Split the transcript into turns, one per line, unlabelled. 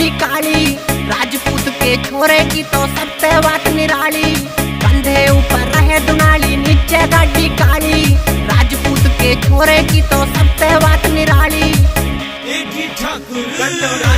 गाड़ी काली, राजपूत के छोरे की तो सबसे बात निराली। कंधे ऊपर रहे दुनाली, नीचे गाड़ी काली, राजपूत के छोरे की तो सबसे बात निराली।
एक ही ठाकुर